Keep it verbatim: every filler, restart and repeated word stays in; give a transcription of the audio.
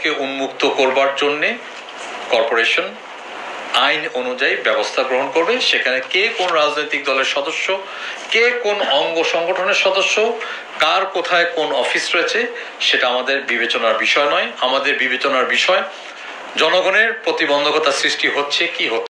জনগণকে উন্মুক্ত করবার জন্যে কর্পোরেশন আইন অনুযায়ী ব্যবস্থা গ্রহণ করবে। সেখানে কে কোন রাজনৈতিক দলের সদস্য, কে কোন অঙ্গ সংগঠনের সদস্য, কার কোথায় কোন অফিস রয়েছে, সেটা আমাদের বিবেচনার বিষয় নয়। আমাদের বিবেচনার বিষয় জনগণের প্রতিবন্ধকতা সৃষ্টি হচ্ছে কি হচ্ছে